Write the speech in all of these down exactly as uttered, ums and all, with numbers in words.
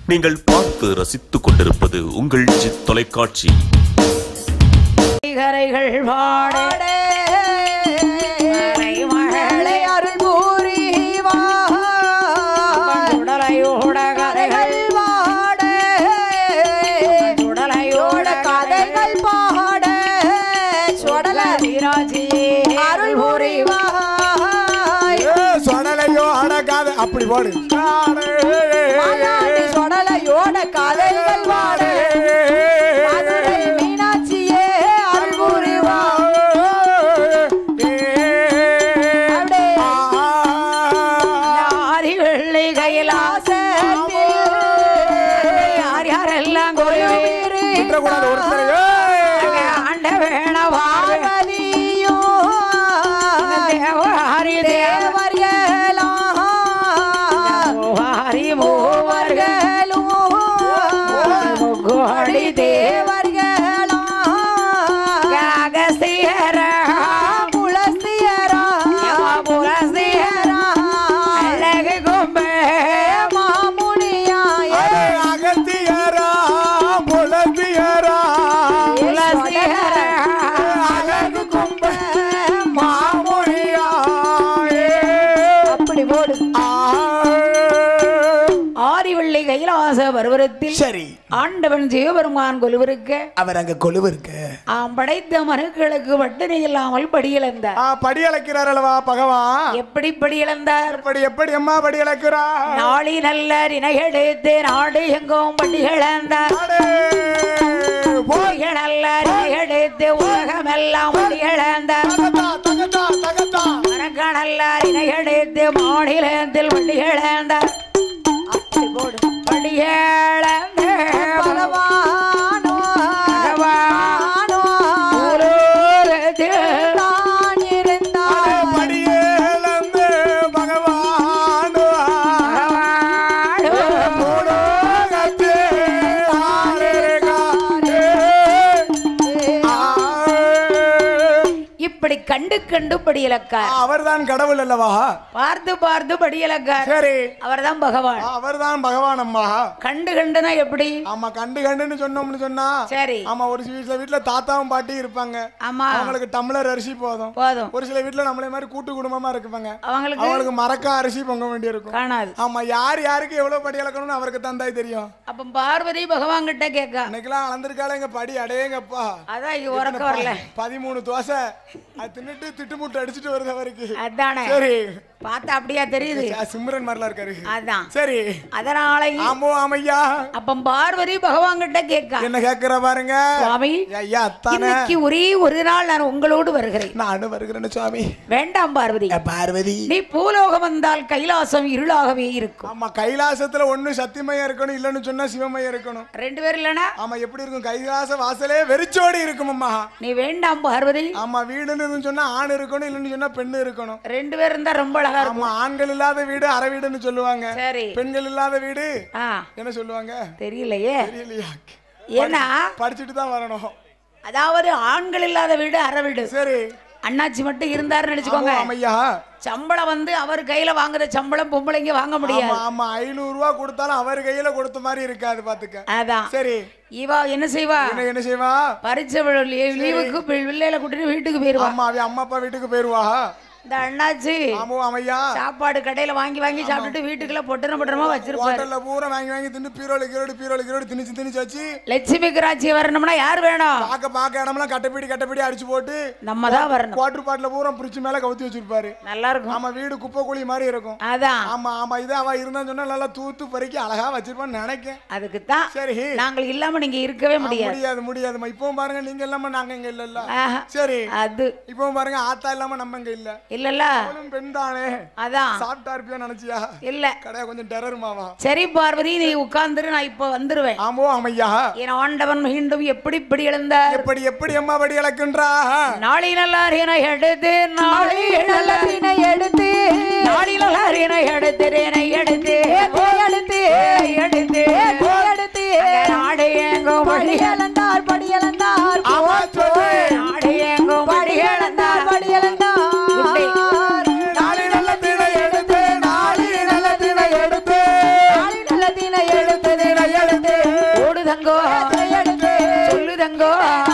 நீங்கள் பார்த்து ரசித்துக் கொண்டிருப்பது உங்கள் ஜித் தொலைக்காட்சி. கரைகள் பாடே மகளை அருள் பூரிவா உடலையோட கதைகள் பாடே உடலையோட கதைகள் பாடே சுடல வீராஜி அருள் பூரிவா சொடலையோ அடக்காத அப்படி போடு சொடலையோட கதைகள் பாடே மீனாட்சியே அருள் பூரிவா ஆதி வெள்ளி கையிலாச யார் யாரெல்லாம் ஆண்ட வேண பார்வதியோ தேவாரி தேவர்களாம் ஹரி மூவர்களும் முகோடி தேவர்களாம் அகசியரா புலசியரா புலசியரா அழகு கும்பே மாமுனியாய அகத்தியரா புலசியரா புலசியரா அழகு கும்பே மாமுனியாய அப்படி போடு. ஆதிவள்ளி கையிலாச பருவத்தில் சரி ஆண்டவன் சிவபெருமான் கொலுவிருக்க அவர் அங்க கொலுவு இருக்கு ஆம் படைத்த மனுக்களுக்கு வட்டனை இல்லாமல் படியிழந்தார். படி அழைக்கிறார் அல்லவா பகவான்? எப்படி படியிழந்தார்? எப்படி எப்படி அம்மா படி அழைக்கிறார்? நாளி நல்ல நினைகெடுத்து நாடு எங்கும் படியிழந்தார். நல்ல நினைகெடுத்து உலகமெல்லாம் படியிழந்தார். நல்ல நினைகெடுத்து மாநிலத்தில் படியிழந்தார். அப்படி போடு. படியிழந்த பகவானோ பகவானோ தான் இருந்தார். படியிழந்த பகவானோ இப்படி கண்டு கண்டு படியலக்கார். அவர்தான் கடவுள் அல்லவா? பார்த்து பார்த்து படியலக்கார். சரி அவர்தான் பகவான். அவர்தான் பகவான் அம்மா. கண்டு கண்டுனா எப்படி? ஆமா கண்டு கண்டுன்னு சொன்னோம்னு சொன்னா சரி. ஆமா ஒரு சில வீட்டுல தாத்தாவும் பாட்டி இருப்பாங்க. ஆமா அவங்களுக்கு டம்ளர் அரிசி போதும் போதும். ஒரு சில வீட்டுல நம்மளே மாதிரி கூட்டு குடும்பமா இருப்பாங்க. அவங்களுக்கு அவங்களுக்கு மரக்கா அரிசி பொங்க வேண்டி இருக்கும். காணாது. ஆமா யார் யாருக்கு எவ்வளவு படி அளக்கணும்னு அவருக்கு தந்தாய் தெரியும். அப்ப பார்வதி பகவான் கிட்ட கேட்க இன்னைக்கெல்லாம் அளந்திருக்கால எங்க படி அடையங்கப்பா. அதான் இங்க உறக்க வரல. பதிமூணு தோசை அது தின்னுட்டு திட்டு முட்டை அடிச்சுட்டு வருது அவருக்கு. அதானே சரி பார்த்தா அப்படியா தெரியுது. சிம்ரன் மாதிரிலாம் இருக்காரு. அதான் சரி அதனால ஆமோ ஆமையா அப்ப பார்வதி பகவான் கிட்ட கேட்க என்ன கேட்கிற பாருங்க சுவாமி. ஐயா அத்தானே இன்னைக்கு ஒரே ஒரு நாள் நான் உங்களோடு வருகிறேன். நானும் வருகிறேன் சுவாமி. வேண்டாம் பார்வதி. பார்வதி நீ பூலோகம் வந்தால் கைலாசம் இருளாகவே இருக்கும். ஆமா கைலாசத்துல ஒண்ணு சத்தியமயம் இருக்கணும், இல்லன்னு சொன்னா சிவமயம் இருக்கணும். ரெண்டு பேர் இல்லனா ஆமா எப்படி இருக்கும்? கைலாச வாசலே வெறிச்சோடி இருக்கும் அம்மா. நீ வேண்டாம் பார்வதி. ஆமா வீடுன்னு சொன்னா ஆண் இருக்கணும், இல்லன்னு சொன்னா பெண்ணு இருக்கணும். ரெண்டு பேர் இருந்தா ரொம்ப அழகா இருக்கும். ஆமா ஆண்கள் இல்லாத வீடு அரை வீடுன்னு சொல்லுவாங்க. சரி பெண்கள் இல்லாத வீடு என்ன சொல்லுவாங்க தெரியலையே. தெரியலையா? ஏன்னா படிச்சுட்டு தான் வரணும். அதாவது ஆண்கள் இல்லாத வீடு அரை வீடு. சரி அண்ணாச்சி மட்டும் இருந்தாருன்னு நினைச்சுக்கோங்க. ஆமையா சம்பளம் வந்து அவர் கையில வாங்குற சம்பளம் பொம்பளைங்க வாங்க முடியாது. ஆமா ஐநூறு ரூபாய் கொடுத்தாலும் அவர் கையில கொடுத்த மாதிரி இருக்காது பாத்துக்க. அதான் சரி இவா என்ன செய்வா? என்ன செய்வா? பரிச்சை லீவுக்கு பிள்ளைகளை கூட்டிட்டு வீட்டுக்கு போயிருவா. அம்மா அம்மா அப்பா வீட்டுக்கு போயிருவா. இந்த அண்ணாச்சி சாப்பாடு கடையில வாங்கி வாங்கி சாப்பிட்டுட்டு வீட்டுக்குள்ள பொட்டன பொட்டனமா வச்சிருப்பாரு. ஹோட்டல்ல பூரா வாங்கி வாங்கி தின்னு பீரோல கீரோடு பீரோல கீரோடு திணிச்சு திணிச்சு வச்சு லட்சுமி கிராட்சி வரணும்னா யார் வேணும்? பாக்க பாக்க இடம்லாம் கட்டப்பீடி கட்டப்பீடி அடிச்சு போட்டு நம்ம தான் வரணும். குவாட்டர் பாட்டில பூரா பிரிச்சு மேல கவுத்தி வச்சிருப்பாரு. நல்லா இருக்கும். ஆமா வீடு குப்பை குழி மாதிரி இருக்கும். அதான் ஆமா ஆமா இது அவ இருந்தான்னு சொன்னா நல்லா தூத்து பறிக்கி அழகா வச்சிருப்பான்னு நினைக்கேன். அதுக்கு தான் சரி நாங்கள் இல்லாம நீங்க இருக்கவே முடியாது. முடியாது முடியாதுமா. இப்பவும் பாருங்க நீங்க இல்லாம நாங்க இங்க இல்லல்ல. சரி அது இப்பவும் பாருங்க ஆத்தா இல்லாம நம்ம இங்க இல்ல இல்லல்ல. பெண்தானே அதான் சாப்பிட்டா இருப்பியா நினைச்சியா? இல்ல கடையா கொஞ்சம் டெரர் மாவா. சரி பார்வதி நீ உட்கார்ந்துரு, நான் இப்ப வந்துருவேன். ஆமோ அம்மையா. என் ஆண்டவன் மீண்டும் எப்படி இப்படி எழுந்தார்? எப்படி எப்படி அம்மா படி இழக்கின்றா? நாளை நல்லாரினை எடுத்து நாளை நல்லாரினை எடுத்து நாளை நல்லாரினை எடுத்து ரேனை எடுத்து எடுத்து எடுத்து எடுத்து நாடு எங்கோ படி இழந்தார் படி இழந்தார் நாடு எங்கோ படி இழந்தார் படி இழந்தார் எடுத்து நாளை நல்ல தினை எடுத்து நாளை நல்ல தினை எடுத்து தங்கோ சொல்லு தங்கோ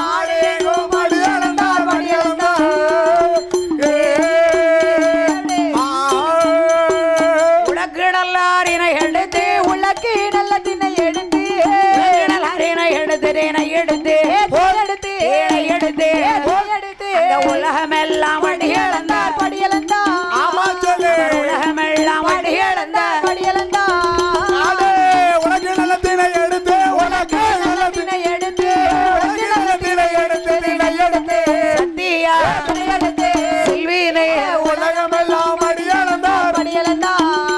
உலக்கு நல்லாரினை எடுத்து உலக்கு நல்ல தினை எடுத்து நல்லாரினை எடுத்து தினை எடுத்து எடுத்து எடுத்து எடுத்து உலகமெல்லாம் அடி இழந்தார் படி இழந்தார் உலகமெல்லாம் அடி இழந்தார் படி இழந்தார் உலக்கு நல்ல தினை எடுத்து உலக்கு நல்ல தினை எடுத்து நல்ல தினை எடுத்து தினை எடுத்து சத்தியா எடுத்து செல்வீனே உலகமெல்லாம் அடி இழந்தார் படி இழந்தார்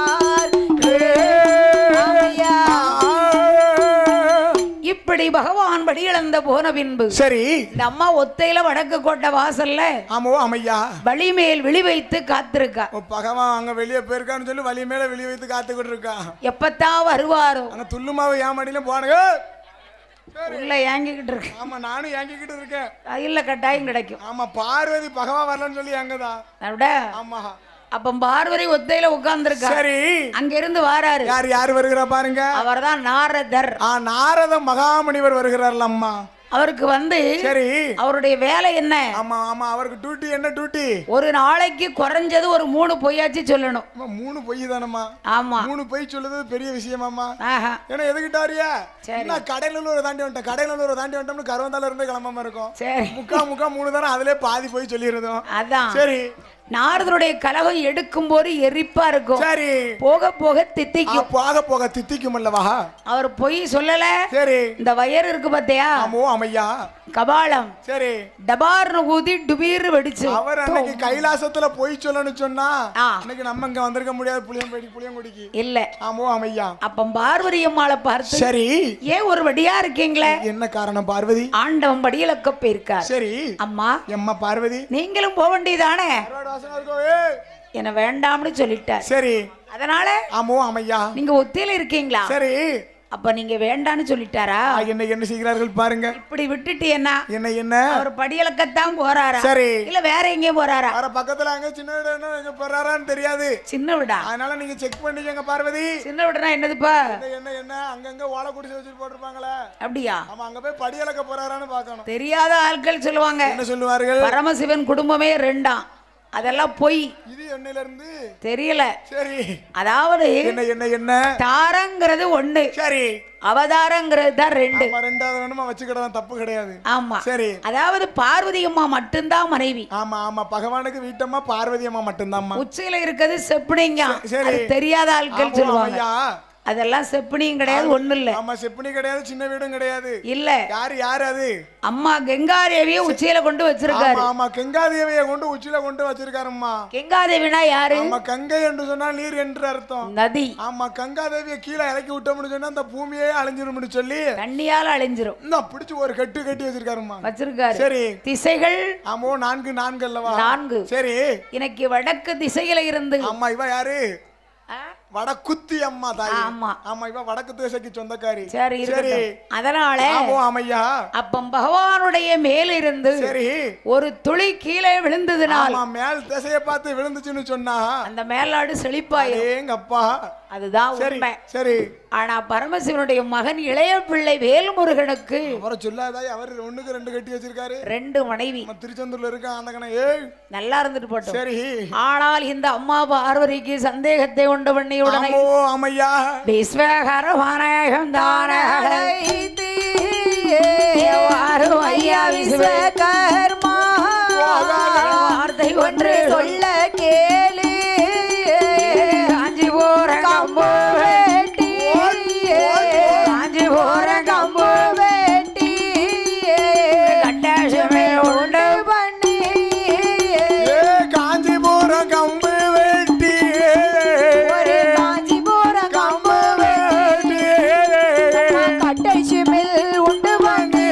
இப்படி பகவான் படி இழந்த போன பின்பு சரி இந்த அம்மா ஒத்தையில வடக்கு கோட்டை வாசல்ல ஆமோ அம்மையா வழி மேல் விழி வைத்து காத்திருக்கா. பகவான் அங்க வெளியே போயிருக்கான்னு சொல்லி வழி மேல வெளியே வைத்து காத்துக்கிட்டு இருக்கா. எப்பத்தான் வருவாரோ அங்க துள்ளுமாவை ஏன் மடியில போனுங்க உள்ள ஏங்கிக்கிட்டு இருக்கு. ஆமா நானும் ஏங்கிக்கிட்டு இருக்கேன். இல்ல கட்டாயம் கிடைக்கும். ஆமா பார்வதி பகவான் வரலன்னு சொல்லி ஏங்கதா. ஆமா அப்ப பார்வதி ஒத்தையில உட்கார்ந்துருக்கா. சரி அங்க இருந்து வாராரு. யார் யார் வருகிறா பாருங்க. அவர்தான் நாரதர். ஆ நாரத மகாமுனிவர் வருகிறார்ல அம்மா. அவருக்கு வந்து சரி அவருடைய வேலை என்ன? ஆமா ஆமா அவருக்கு டியூட்டி என்ன டியூட்டி? ஒரு நாளைக்கு குறைஞ்சது ஒரு மூணு பொய்யாச்சு சொல்லணும். மூணு பொய் தானம்மா. ஆமா மூணு பொய் சொல்லுது பெரிய விஷயமாமா. ஏன்னா எதுக்கிட்டாரியா என்ன கடைநல்லூர் தாண்டி வந்துட்டேன் கடைநல்லூர் தாண்டி வந்துட்டோம்னு கருவந்தால இருந்து கிளம்பாம இருக்கும். சரி முக்கா முக்கா மூணு தானே அதுல பாதி போய் சொல்லிடுறோம். அதான் சரி நாரதருடைய கலகம் எடுக்கும் போது எரிப்பா இருக்கும். சரி போக போக தித்திக்கும். போக போக தித்திக்கும் அல்லவா. அவர் பொய் சொல்லல. சரி இந்த வயர் இருக்கு பாத்தியா. ஆமோ அம்மையா கபாலம். சரி டபார்னு ஊதி டுபீர் வெடிச்சு. அவர் அன்னைக்கு கைலாசத்துல பொய் சொல்லணும்னு சொன்னா அன்னைக்கு நம்ம இங்க வந்திருக்க முடியாது புளியம்படி புளியங்குடிக்கு இல்ல. ஆமோ அம்மையா அப்ப பார்வதி அம்மாளை பார்த்து சரி ஏன் ஒரு வடியா இருக்கீங்களே என்ன காரணம் பார்வதி? ஆண்டவன் படியிலக்க போயிருக்கார். சரி அம்மா எம்மா பார்வதி நீங்களும் போக வேண்டியதானே என்ன வேண்டாம்னு சொல்லிட்டார். சரி அதனால ஆமோ அம்மையா நீங்க ஒத்தையில இருக்கீங்களா. சரி அப்ப நீங்க வேண்டான்னு சொல்லிட்டாரா. என்ன என்ன செய்கிறார்கள் பாருங்க. இப்படி விட்டுட்டு என்ன என்ன என்ன அவர் படியலக்கத்தான் போறாரா. சரி இல்ல வேற எங்கேயும் போறாரா. வேற பக்கத்துல அங்க சின்ன வீடு எங்க போறாரான்னு தெரியாது. சின்ன வீடா அதனால நீங்க செக் பண்ணிக்கங்க பார்வதி. சின்ன வீடுனா என்னதுப்பா. என்ன என்ன அங்கங்க ஓலை குடிச்சு வச்சுட்டு போட்டுருப்பாங்களே அப்படியா. ஆமா அங்க போய் படியலக்க போறாரான்னு பார்க்கணும். தெரியாத ஆட்கள் சொல்லுவாங்க. என்ன சொல்லுவார்கள் பரமசிவன் குடும்பமே ரெண்டாம் அதெல்லாம் பொய். இது என்னையில இருந்து தெரியல. சரி அதாவது என்ன என்ன என்ன தாரங்கிறது ஒண்ணு. சரி அவதாரங்கிறது தான் ரெண்டு. ரெண்டாவது வேணுமா வச்சுக்கிடலாம் தப்பு கிடையாது. ஆமா சரி அதாவது பார்வதி அம்மா மட்டும்தான் மனைவி. ஆமா ஆமா பகவானுக்கு வீட்டம்மா பார்வதி அம்மா மட்டும்தான். உச்சியில இருக்கிறது செப்பனிங்க. சரி தெரியாத ஆட்கள் சொல்லுவாங்க. அதெல்லாம் செப்பனியும் கிடையாது ஒண்ணு இல்ல. ஆமா செப்பனி கிடையாது சின்ன வீடும் கிடையாது இல்ல. யாரு யாரு அது அம்மா கங்காதேவிய உச்சியில கொண்டு வச்சிருக்காரு. ஆமா கங்காதேவிய கொண்டு உச்சியில கொண்டு வச்சிருக்காரும்மா. கங்காதேவினா யாரு? ஆமா கங்கை என்று சொன்னா நீர் என்று அர்த்தம் நதி. ஆமா கங்காதேவிய கீழே இறக்கி விட்டோம்னு சொன்னா அந்த பூமியே அழிஞ்சிரும்னு சொல்லி தண்ணியால அழிஞ்சிரும். இந்த பிடிச்சு ஒரு கட்டு கட்டி வச்சிருக்காருமா வச்சிருக்காரு. சரி திசைகள் ஆமோ நான்கு நான்கு அல்லவா. நான்கு சரி இன்னைக்கு வடக்கு திசையில இருந்து ஆமா இவ யாரு வடக்குத்தி அம்மா தாய். ஆமா ஆமா இவ வடக்கு திசைக்கு சொந்தக்காரி. சரி சரி அதனால ஆமோ அம்மையா அப்ப பகவானுடைய மேல இருந்து சரி ஒரு துளி கீழே விழுந்ததுனால ஆமா மேல் திசையை பார்த்து விழுந்துச்சுன்னு சொன்னா அந்த மேலாடு செழிப்பாயே எங்க அப்பா அதுதான் உண்மை. சரி ஆனா பரமசிவனுடைய மகன் இளைய பிள்ளை வேல்முருகனுக்கு அவரை சொல்லாதாய் அவர் ஒண்ணுக்கு ரெண்டு கட்டி வச்சிருக்காரு. ரெண்டு மனைவி திருச்செந்தூர்ல இருக்க அந்த கண ஏய் நல்லா இருந்துட்டு போட்டோம். சரி ஆனால் இந்த அம்மா பார்வதிக்கு சந்தேகத்தை உண்டு பண்ணி உடனே ஓ அம்மையா விஸ்வகர வானகம் தானே வாரு ஐயா விஸ்வகர்மா வார்த்தை ஒன்று சொல்ல கேளு காஞ்சி போற கம்பு வேட்டி காஞ்சி போற கம்பு வேட்டி கட்டாசமே உண்டு பண்ணி காஞ்சி போற கம்பு வேட்டி ஒரு காஞ்சி போற கம்பு வேட்டி கட்டாசமே உண்டு பண்ணி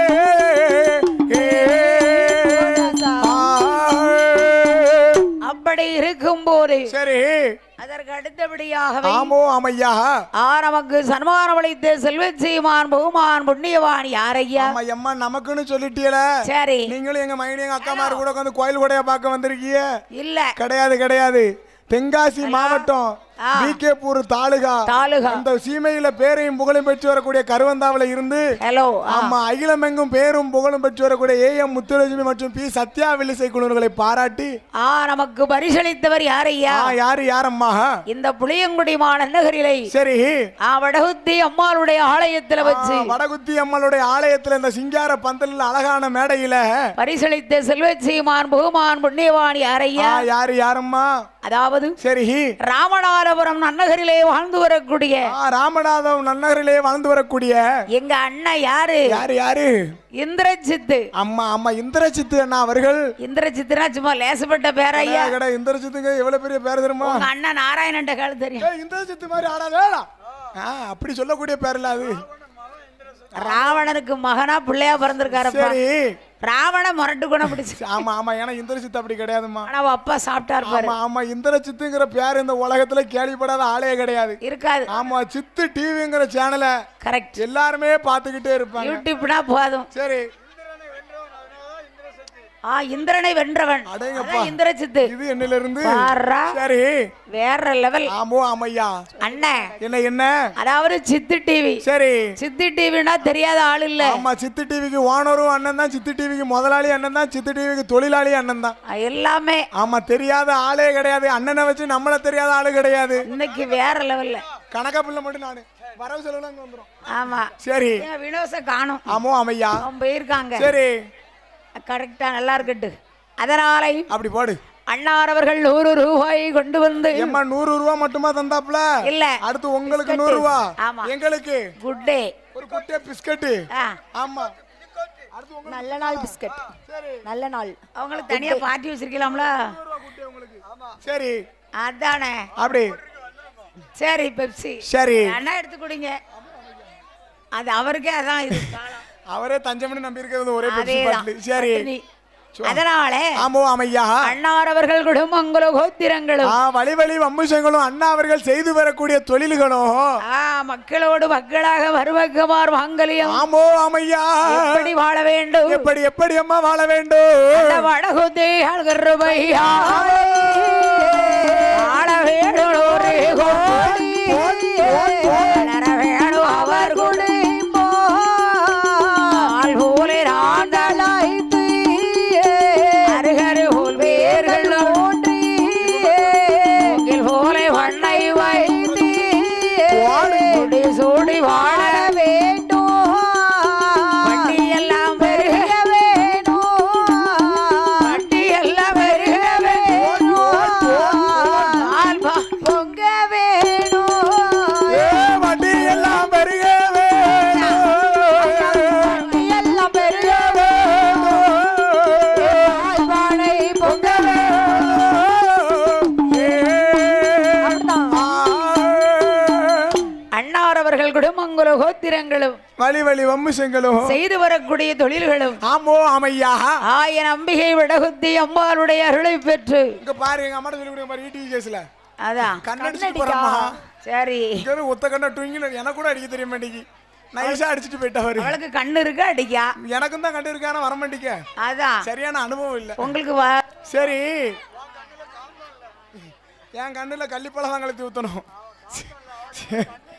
அப்படி இருக்கும் போது சரி அதற்கு அடுத்தபடியாக ஆமோ அம்மையா ஆ நமக்கு சன்மானம் அளித்த செல்வச்சீமான் பகுமான் புண்ணியவான் யாரையா அம்மா நமக்குன்னு சொல்லிட்டீல. சரி நீங்களும் எங்க மைனி எங்க அக்கா மாரு கூட உட்காந்து கோயில் கூடைய பார்க்க வந்திருக்கீங்க இல்ல கிடையாது கிடையாது தென்காசி மாவட்டம் பிகேபூர் தாலுகா தாலுகா அந்த சீமையில பேரையும் புகழும் பெற்று வரக்கூடிய கருவந்தாவில இருந்து ஹலோ ஆமா அகிலமெங்கும் பேரும் புகழும் பெற்று வரக்கூடிய ஏ எம் முத்துலட்சுமி மற்றும் பி சத்யா வில்லிசை குழுக்களை பாராட்டி ஆ நமக்கு பரிசளித்தவர் யாரையா? யாரு யாரம்மா? இந்த புளியங்குடி மாநகரிலே சரி வடகுத்தி அம்மாளுடைய ஆலயத்துல வச்சு வடகுத்தி அம்மாளுடைய ஆலயத்துல இந்த சிங்கார பந்தலில் அழகான மேடையில பரிசளித்த செல்வச்சீமான் புகுமான் புண்ணியவான் யாரையா? யாரு யாரம்மா? அதாவது சரி ராமநாதபுரம் நன்னகரிலே வாழ்ந்து வரக்கூடிய ராமநாதபுரம் நன்னகரிலே வாழ்ந்து வரக்கூடிய எங்க அண்ணன் யாரு? யாரு யாரு? இந்திரஜித்து. அம்மா அம்மா இந்திரஜித்து அண்ணா அவர்கள். இந்திரஜித்துனா சும்மா லேசப்பட்ட பேர் ஐயா. இந்திரஜித்துங்க எவ்வளவு பெரிய பேர் தெரியுமா? உங்க அண்ணன் நாராயணன் கால தெரியும். இந்திரஜித்து மாதிரி ஆடாதேடா. அப்படி சொல்லக்கூடிய பேர் இல்ல அது. ராவணனுக்கு மகனா பிள்ளையா பிறந்திருக்காருப்பா. சரி ராவண முரட்டு குணம் பிடிச்சு. ஆமா ஆமா ஏன்னா இந்திரஜித்து அப்படி கிடையாதுமா. ஆனா அப்பா சாப்பிட்டாரு பாரு. ஆமா ஆமா இந்திரஜித்துங்கிற பேர் இந்த உலகத்துல கேள்விப்படாத ஆளே கிடையாது. இருக்காது. ஆமா சித்து டிவிங்கிற சேனல கரெக்ட் எல்லாருமே பாத்துக்கிட்டே இருப்பாங்க. யூடியூப்னா போதும். சரி ஆ இந்திரனை வென்றவன் இந்திரஜித்து. இது என்னல இருந்து சரி வேற லெவல். ஆமோ ஆமையா அண்ணே என்ன என்ன அதாவது சித்து டிவி. சரி சித்து டிவினா தெரியாத ஆள் இல்ல. ஆமா சித்து டிவிக்கு ஓனரும் அண்ணன் தான், சித்து டிவிக்கு முதலாளி அண்ணன் தான், சித்து டிவிக்கு தொழிலாளி அண்ணன் தான் எல்லாமே. ஆமா தெரியாத ஆளே கிடையாது. அண்ணனை வச்சு நம்மள தெரியாத ஆளு கிடையாது. இன்னைக்கு வேற லெவல்ல கணக்கா பிள்ளை மட்டும் நானு வரவு செலவுல அங்க வந்துரும். ஆமா சரி வினோச காணும். ஆமோ ஆமையா அவங்க போயிருக்காங்க. சரி கரெக்டா நல்லா இருக்கட்டு. அதனால அப்படி போடு. அண்ணார் அவர்கள் நூறு ரூபாய் கொண்டு வந்து எம்மா நூறு ரூபாய் மட்டுமா தந்தாப்ல? இல்ல அடுத்து உங்களுக்கு நூறு ரூபாய். ஆமா எங்களுக்கு குட் டே ஒரு குட் டே பிஸ்கட். ஆமா அடுத்து உங்களுக்கு நல்ல நாள் பிஸ்கட். சரி நல்ல நாள். அவங்களுக்கு தனியா பார்ட்டி வச்சிருக்கலாம்ல. குட் டே உங்களுக்கு. ஆமா சரி அதானே அப்படி. சரி பெப்சி. சரி அண்ணா எடுத்து குடிங்க. அது அவருக்கே அதான் இது காலம். அவரே தஞ்சமணி நம்பி இருக்கிறது ஒரே பெப்சி பாட்டில். சரி அதனால ஆமோ அமையா அண்ணார் அவர்கள் குடும்பங்களும் கோத்திரங்களும் வழி வழி வம்சங்களும் அண்ணா அவர்கள் செய்து வரக்கூடிய தொழில்களும் மக்களோடு மக்களாக வருவக்கமார் மாங்கலியம். ஆமோ அமையா எப்படி வாழ வேண்டும்? எப்படி எப்படி அம்மா வாழ வேண்டும்? வடகுதி ஆள்கிறவையா ஆள வேணும் அவர் குடி சூடி வாழ வேண்டும். வட்டி எல்லாம் பெருக வேணும். வட்டி எல்லாம் பெருக வேணும். பொங்க வேணும். வட்டி எல்லாம் பெருக வேணும். வட்டி எல்லாம் பெருக வேணும். வாழை பொங்க அவர்கள் குடும்பங்களும் கோத்திரங்களும் வழி வழி வம்சங்களும் செய்து வரக்கூடிய தொழில்களும் ஆமோ அமையா ஆயன் அம்பிகை விடகுத்தி அம்பாளுடைய அருளை பெற்று இங்க பாரு எங்க அம்மா சொல்லி கொடுங்க பாரு ஈடி கேஸ்ல அதான் கண்ணடிச்சு போறமா. சரி இங்க ஒத்த கண்ண டுங்கில எனக்கு கூட அடிக்க தெரிய மாட்டேங்கி. நைஸா அடிச்சிட்டு போயிட்டா பாரு. அவளுக்கு கண்ணு இருக்கு அடிக்கா. எனக்கும் தான் கண்ணு இருக்கு ஆனா வர மாட்டேங்க. அதான் சரியான அனுபவம் இல்ல உங்களுக்கு. சரி என் கண்ணுல கள்ளிப்பழம் தான் கலத்தி ஊத்தணும்.